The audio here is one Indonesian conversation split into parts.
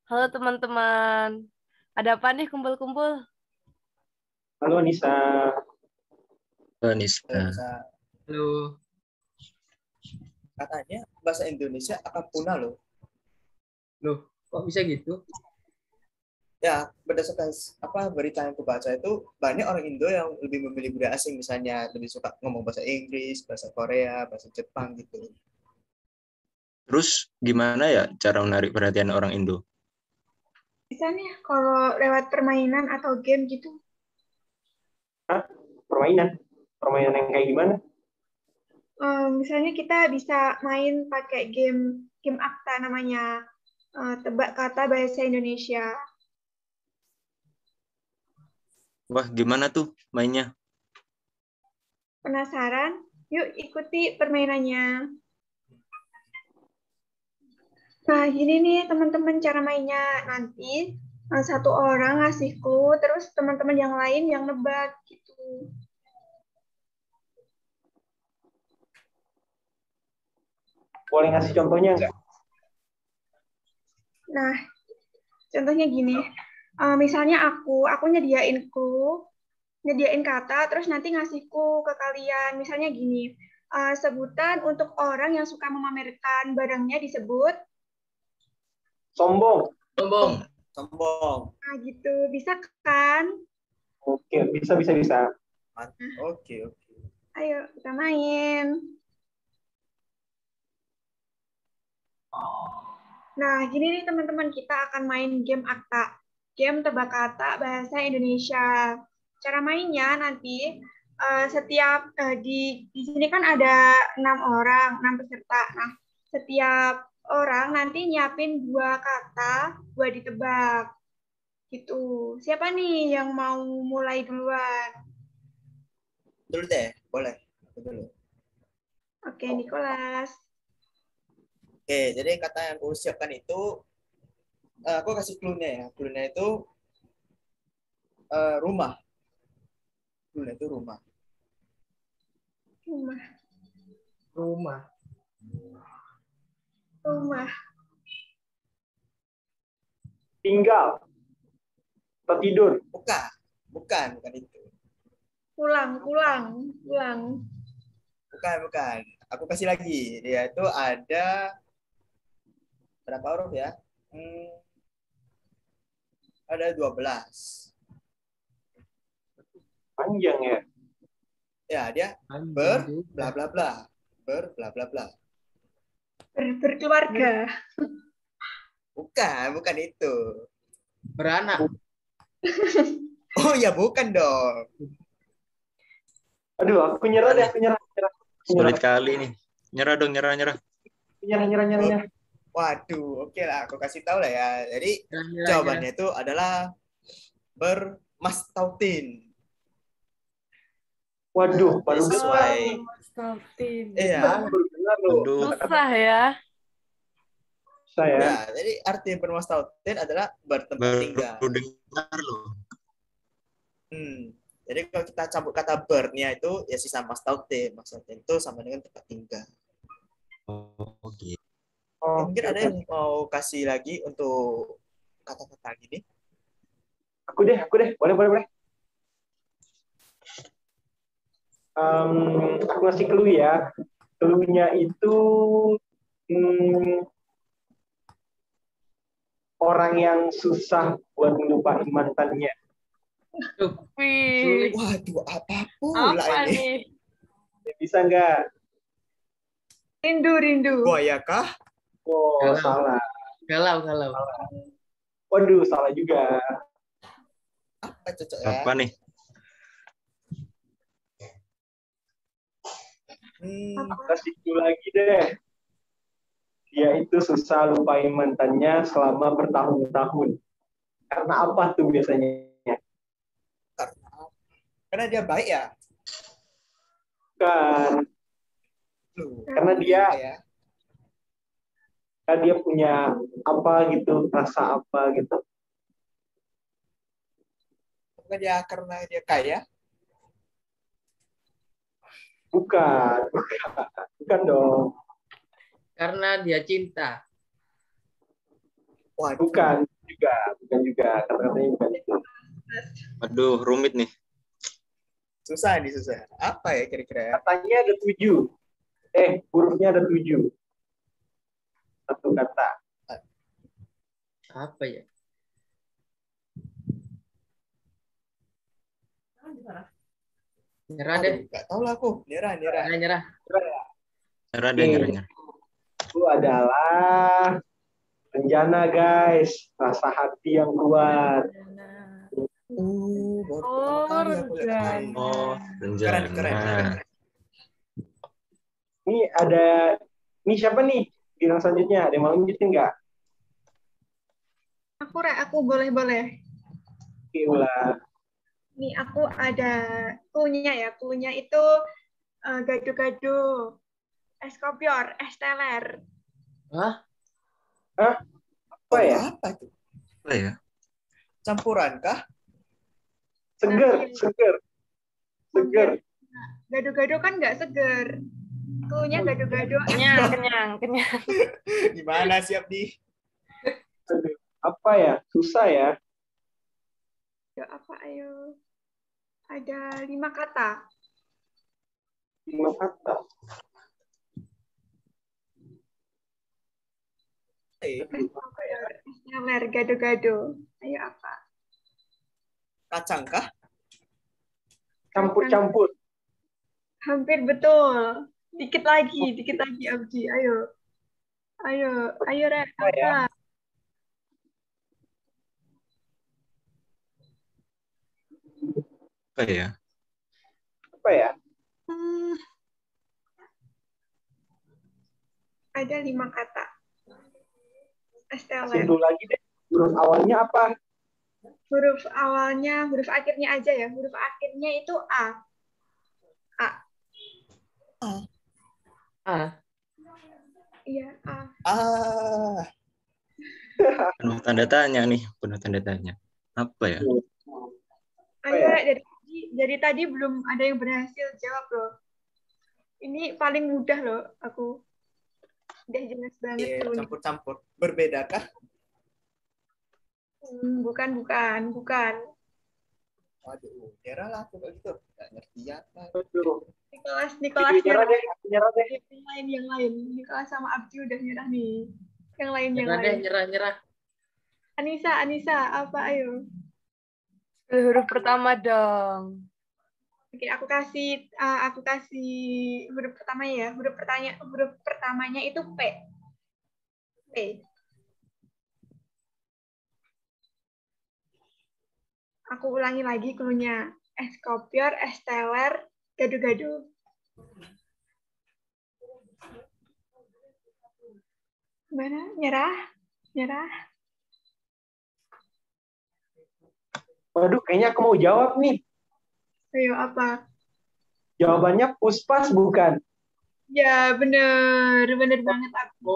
Halo teman-teman, ada apa nih kumpul-kumpul? Halo Nisa. Nisa. Bisa Halo. katanya bahasa Indonesia akan punah loh. Loh, kok bisa gitu? Ya, berdasarkan berita yang aku baca itu banyak orang Indo yang lebih memilih budaya asing, misalnya lebih suka ngomong bahasa Inggris, bahasa Korea, bahasa Jepang gitu. Terus gimana ya cara menarik perhatian orang Indo? Bisa nih kalau lewat permainan atau game gitu. Hah? Permainan? Permainan yang kayak gimana? Misalnya kita bisa main pakai game Akta namanya, tebak kata bahasa Indonesia. Wah, gimana tuh mainnya? Penasaran? Yuk ikuti permainannya. Nah, gini nih teman-teman cara mainnya. Nanti satu orang ngasih clue, terus teman-teman yang lain yang nebak gitu. Boleh ngasih contohnya nggak? Nah, contohnya gini. Misalnya aku nyediain kata, terus nanti ngasihku ke kalian. Misalnya gini, sebutan untuk orang yang suka memamerkan barangnya disebut. Sombong. Sombong. Sombong. Nah, gitu. Bisa kan? Oke, bisa. Oke. Ayo, kita main. Nah, gini nih teman-teman, kita akan main game Akta. Game tebak kata bahasa Indonesia. Cara mainnya nanti di sini kan ada 6 orang, 6 peserta. Nah, setiap orang nanti nyiapin 2 kata buat ditebak. Gitu. Siapa nih yang mau mulai duluan? Dulu deh, boleh. Aku dulu. Oke, Nicholas. Oke, jadi kata yang aku siapkan itu, aku kasih clue-nya ya. Clue-nya itu rumah. Clue-nya itu rumah. Rumah. Rumah. Rumah. Tinggal. Atau tidur. Bukan itu. Pulang. Bukan. Aku kasih lagi. Dia itu ada berapa huruf ya? Ada 12. Panjang ya. Ya, dia ber bla bla bla. Ber bla bla bla. Berkeluarga. Bukan itu. Beranak. Oh ya, bukan dong. Aduh, aku nyerah deh, aku nyerah. Sulit kali nih. Nyerah dong, nyerah. Nyerah. Waduh, oke lah, aku kasih tahu lah ya. Jadi Nyerah. jawabannya itu adalah bermastautin. Waduh, baru Sesuai. Iya. baru dengar loh. Susah ya. Saya. Ya, jadi arti bermastautin adalah bertempat tinggal. Baru dengar loh. Jadi kalau kita campur kata ber-nya itu ya sisa mastautin. Mastautin itu sama dengan tempat tinggal. Oh, gitu. Mungkin ada yang mau kasih lagi untuk kata-kata gini? Aku deh. Boleh. Aku ngasih clue ya. Clue-nya itu orang yang susah buat melupain mantannya. Wih, Waduh, apa pula apa ini? nih? Bisa nggak? Rindu. Buaya kah? Oh, Galau. salah. Galau. Waduh, salah juga. Apa cocok ya? Apa nih? Kasih clue lagi deh. Dia itu susah lupain mantannya selama bertahun-tahun. Karena apa tuh biasanya? Karena dia baik ya? Bukan. Karena dia punya apa gitu, rasa apa gitu. Bukan dia karena dia kaya? Bukan dong. Karena dia cinta. Waduh. Bukan. bukan juga. Kata-katanya bukan itu. Aduh, rumit nih. Susah nih, susah. Apa ya kira-kira? Katanya ada 7. Hurufnya ada 7. Satu kata. Apa ya? Nyerah deh. Aduh, nggak tahu lah aku. Nyerah. Nyerah. Nyerah deh, nyerah. Itu adalah rencana, guys. Rasa hati yang kuat. Baru Oh, pertama kali aku lihat kata ini. rencana. Oh, rencana. Keren. Ini siapa nih? Bilang selanjutnya, ada yang mau lanjutin nggak? Aku boleh. Oke, ulah. Nih aku ada clue-nya ya. Clue-nya itu gado-gado, es kopior, es teler. Hah? Apa ya? Apa itu? Apa ya? Campuran kah? Seger. Gado-gado kan nggak seger. Clue-nya gado-gado. Kenyang. Gimana siap di? Aduh, apa ya? Susah ya. Ya, apa ayo? Ada 5 kata. 5 kata. Es teler, gado-gado. Ayo apa? Kacang kah? Campur-campur. Hampir betul. Dikit lagi Abdi. Ayo, Rek. Apa ya? Apa ya? Apa ya? Ada 5 kata. Es teler. Simpul lagi deh. Huruf awalnya apa? Huruf akhirnya aja ya. Huruf akhirnya itu A. Iya, A. Penuh tanda tanya nih, penuh tanda tanya. Apa ya? Ayo, Rek, dari tadi belum ada yang berhasil jawab loh. Ini paling mudah loh aku. Udah jelas banget Iya, tuh. campur-campur. Berbedakah? Bukan. Waduh, nyerah lah aku kayak gitu. Nggak ngerti apa. Aduh. Nicholas Nyerah deh. yang lain. Nicholas sama Abdi udah nyerah nih. Yang lain. Nyerah. Anissa, apa ayo? Huruf pertama dong. Oke, aku kasih huruf pertama ya. Huruf pertamanya itu P. Aku ulangi lagi clue-nya. Es kopior, es teler, gado-gado. Gimana? Nyerah? Waduh, kayaknya aku mau jawab nih. Ayo, apa? Jawabannya Puspas bukan? Ya, bener banget aku.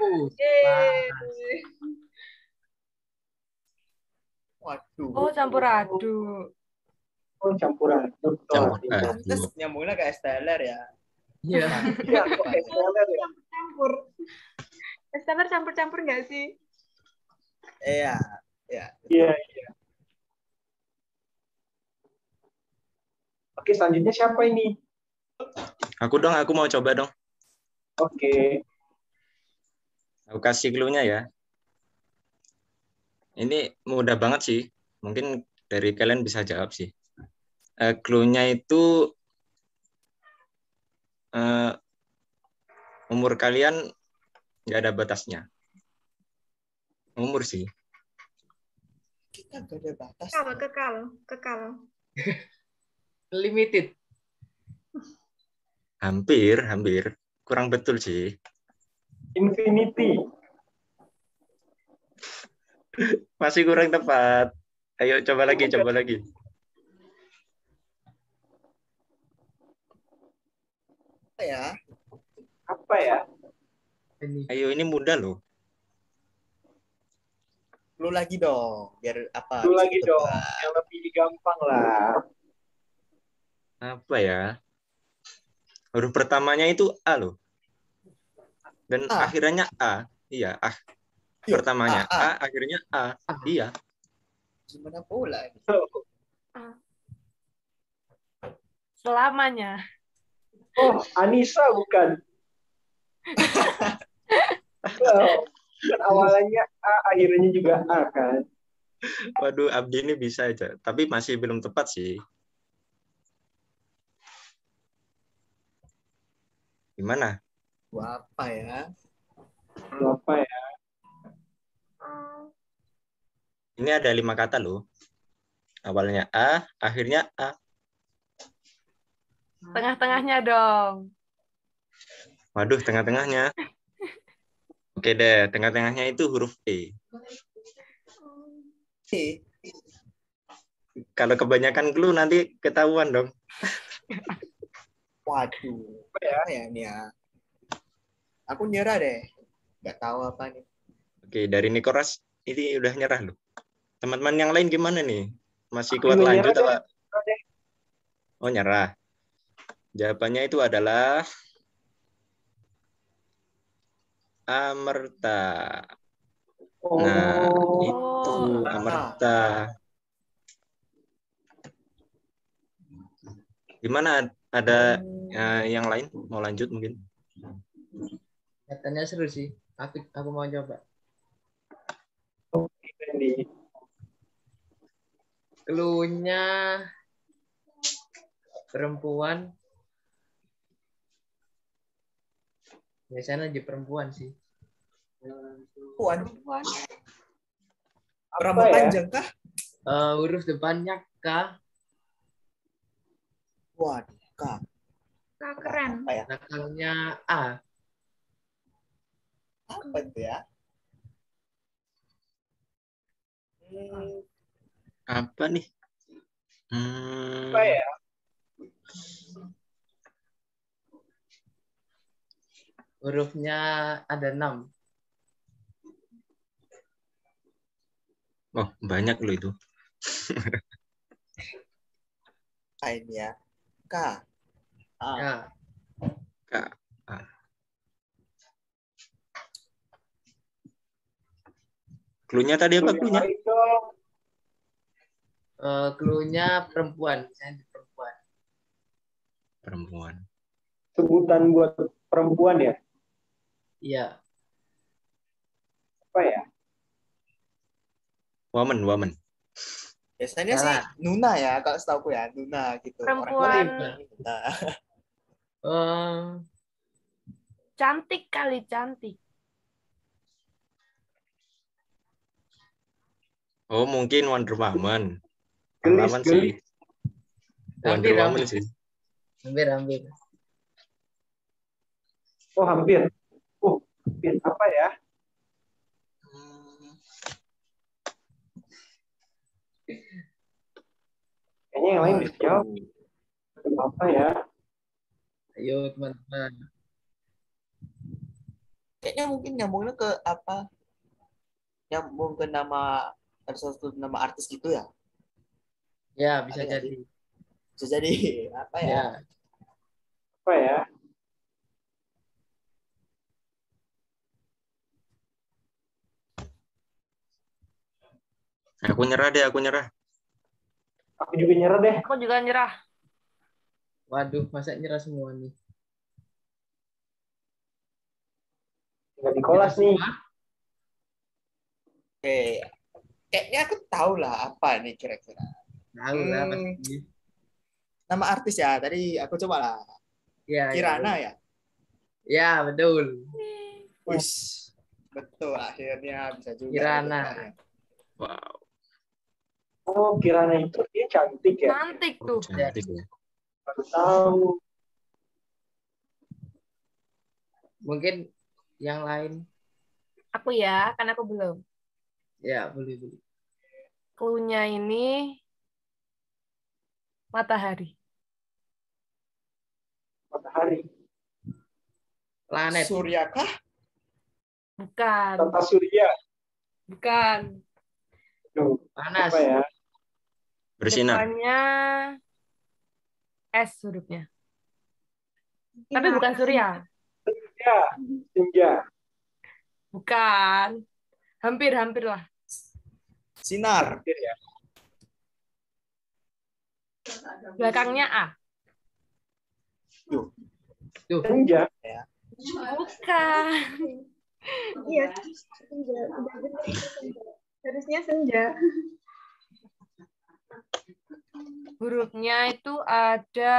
Waduh. Oh, campur aduk. Oh, campuran. Campur Terus aduk. nyambungnya ke esteller ya. Iya. Iya, kok esteller ya? Campur. Es teler campur-campur nggak sih? Iya. Iya. Oke, selanjutnya siapa ini? Aku mau coba dong. Oke. Aku kasih clue-nya ya. Ini mudah banget sih. Mungkin dari kalian bisa jawab sih. Clue-nya itu umur kalian nggak ada batasnya. Umur sih. Kita gak ada batas. Kekal. Limited. Hampir. Kurang betul sih. Infinity. Masih kurang tepat. Ayo coba lagi. Apa ya? Ayo, ini mudah loh. Lu lagi dong, biar apa? Lu bisa lagi ketebak. dong. Yang lebih gampang lah. Apa ya? Huruf pertamanya itu A loh. Dan A. akhirnya A. Iya, A. Yuk, pertamanya A. A, akhirnya A. Iya. Gimana pula ini? Selamanya. Oh, Anissa bukan? Oh, kan awalnya A, akhirnya juga A kan? Waduh, Abdi ini bisa aja. Tapi masih belum tepat sih. Gimana? Wah, apa ya? Apa ya? Ini ada 5 kata loh. Awalnya A, akhirnya A. Tengah-tengahnya dong. Waduh, tengah-tengahnya. Oke deh, tengah-tengahnya itu huruf E. E. Kalau kebanyakan clue nanti ketahuan dong. Waduh, apa ya ini ya? Aku nyerah deh. Nggak tahu apa nih. Oke, dari Nikoras ini udah nyerah loh. Teman-teman yang lain gimana nih? Masih Aku kuat juga lanjut nyerah apa? deh. Oh, nyerah. Jawabannya itu adalah Amerta. Nah, itu Oh. Amerta. Gimana? Ada yang lain mau lanjut mungkin? Katanya seru sih. Aku mau coba. Ini. Cluenya perempuan. Biasanya di perempuan sih. Puan, Apa rambut ya? panjang kah? Huruf depannya K, Waduh, Kak. Kak, keren. Apa ya? belakangnya A. Apa itu ya? Hmm, Apa nih? Apa ya? Hurufnya ada 6. Oh, banyak loh itu. apa ini ya? K. A. K. Kak. Ah. Cluenya tadi apa cluenya? Lain dong. Cluenya perempuan. Saya di perempuan. Perempuan. Sebutan buat perempuan ya? Iya. Apa ya? Woman. Biasanya sih Salah. Nuna ya, kalau setahu ya, Nuna gitu. Perempuan. Nuna. Cantik kali, cantik. Oh, mungkin Wonder Woman. Gelis, Pahlawan gelis. sih. Wonder Hampir, Woman sih. hampir. Oh, hampir. Hampir apa ya? Kayaknya yang lain bisa jawab. Apa ya? Ayo teman-teman. Kayaknya mungkin nyambungnya ke apa? Nyambung ke nama ada satu nama artis gitu ya? Ya, bisa Ada nggak jadi. sih? Bisa jadi apa ya? Ya. Apa ya? Aku nyerah deh, aku nyerah. Aku juga nyerah deh. Aku juga nyerah. Waduh, masa nyerah semua nih. Tinggal Nicholas nih. Oke, kayaknya aku tahu lah apa nih kira-kira. Tahu lah pasti. Nama artis ya, tadi aku coba lah. Ya, Kirana ya? Ya, betul. Wih, betul akhirnya bisa juga. Kirana. Wow, Oh, Kirana itu dia cantik ya? Cantik tuh. cantik ya. Baru tahu. Mungkin yang lain. Aku ya, kan aku belum. Ya, boleh. Cluenya ini matahari. Matahari. Planet. Surya kah? Bukan. Tata Surya. Bukan. Duh, Panas. apa ya? Bersinar. Depannya S hurufnya. Tapi Sinar. bukan surya. Ya, senja. Bukan. Hampir lah. Sinar. Belakangnya A. Senja. Bukan. Iya, senja. Udah bener itu senja. Harusnya senja. Hurufnya itu ada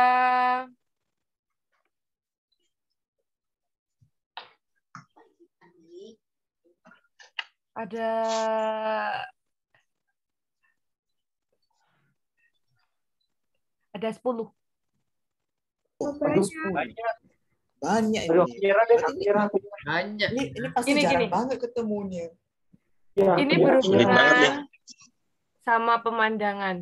ada ada 10. Oh, Aduh, banyak. banyak. Banyak Aduh, ini. aku nyerah deh, Berarti aku nyerah. Banyak. ini pasti Gini, jarang gini. banget ketemunya. Ya, Ini aku nyerah. Sulit banget nih. berhubungan sama pemandangan.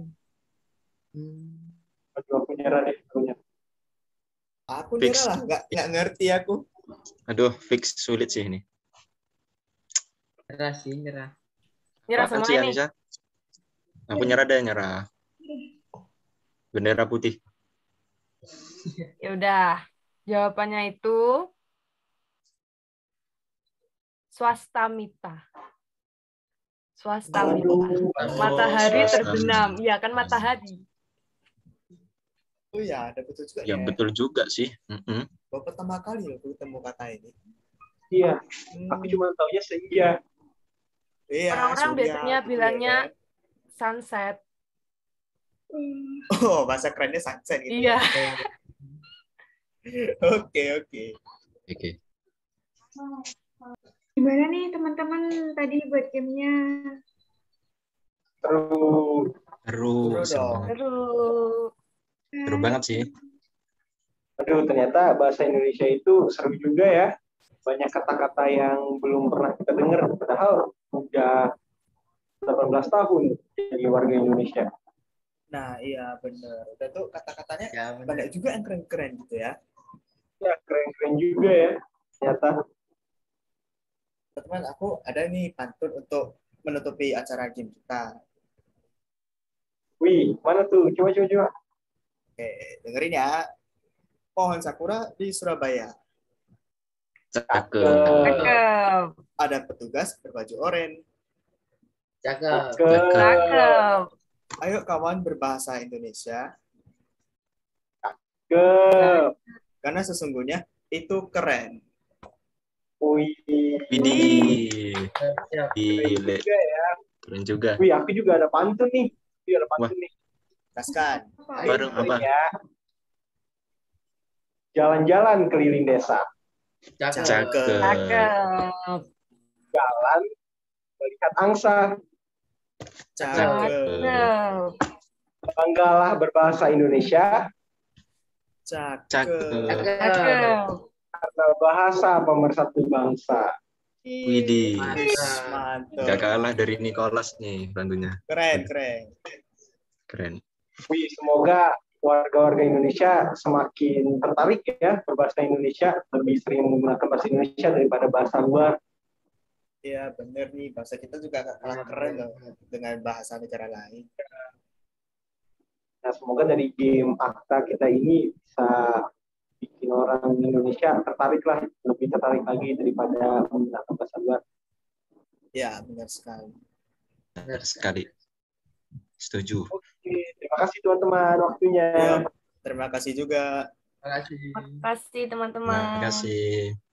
Aduh, aku nyerah deh. Aku nyerah. Aku Fix. nyerah lah, nggak ngerti aku. Aduh, fix sulit sih ini. Nyerah sih, nyerah. Nyerah Apaan semua sih, ini. Anissa? Aku nyerah deh, nyerah. Bendera putih. Ya udah. Jawabannya itu swastamita. Swastamita. Aduh, Matahari swasta. terbenam. Iya kan matahari. Oh ya, ada betul juga Ya ya. betul juga sih. Baru pertama kali loh aku ketemu kata ini. iya. Aku cuma taunya senja. Iya, Orang-orang surya biasanya gitu bilangnya ya, kan? sunset. Oh, bahasa kerennya sunset gitu. Iya. Ya? Oke. Oke. Gimana nih teman-teman tadi buat gamenya? Terus, Seru, Seru seru dong. banget. Terus Seru banget sih. aduh, ternyata bahasa Indonesia itu seru juga ya. Banyak kata-kata yang belum pernah kita dengar. Padahal udah 18 tahun jadi warga Indonesia. Nah, iya bener. Udah tuh kata-katanya Ya, benar. banyak juga yang keren-keren gitu ya. Ya, keren-keren juga ya. Ternyata. Teman-teman, aku ada nih pantun untuk menutupi acara game kita. Wih, mana tuh? Coba. Oke, dengerin ya. Pohon sakura di Surabaya. Cakep. cakep. Ada petugas berbaju oranye. Cakep. Cakep. Ayo kawan berbahasa Indonesia. Cakep. Karena sesungguhnya itu keren. Wih, Widih. Siap. Gile. juga ya. Keren juga. Wih, aku juga ada pantun nih. Iya, ada pantun nih. Kaskan. Baru apa? Ya. Jalan-jalan keliling desa. Cakep. Cakep. Cakep. Jalan melihat angsa. Cakep. Cakep. Banggalah berbahasa Indonesia Cakep. Cakep. Cakep. karena bahasa pemersatu bangsa. Widih. Mantap. Gak kalah dari Nicholas nih bantunya. Keren. Keren. Wih, semoga warga-warga Indonesia semakin tertarik ya berbahasa Indonesia, lebih sering menggunakan bahasa Indonesia daripada bahasa luar. Iya bener nih, bahasa kita juga gak kalah keren loh dengan bahasa negara lain. Nah, semoga dari game Akta kita ini bisa bikin orang Indonesia tertarik lah, lebih tertarik lagi daripada menggunakan bahasa luar. Ya benar sekali. Benar sekali. Setuju. Oke, terima kasih teman-teman waktunya. Ya, terima kasih juga. Terima kasih. Terima kasih teman-teman. Terima kasih.